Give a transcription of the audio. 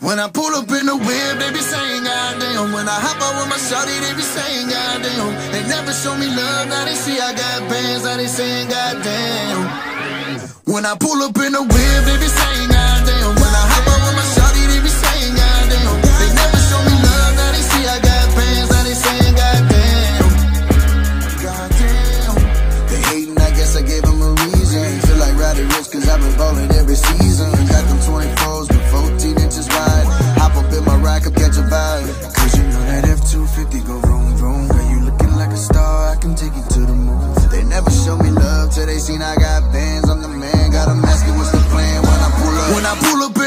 When I pull up in the whip, they be saying goddamn. When I hop out with my shawty, they be saying goddamn. They never show me love, now they see I got bands, now they saying goddamn. When I pull up in the whip, they be saying goddamn. When I hop out with my shawty, they be saying goddamn. They never show me love, now they see I got bands, now they saying goddamn. Goddamn. They hating, I guess I gave them a reason. Feel like Roddy Rich, cause I've been ballin' every season. Got them 24s with 14 inches wide. Hop up in my rack up, catch a vibe. Cause you know that F-250 go vroom vroom. Girl, you looking like a star, I can take you to the moon. They never show me love till they seen I got bands. I'm the man, got 'em asking what's the plan when I pull up. When I pull up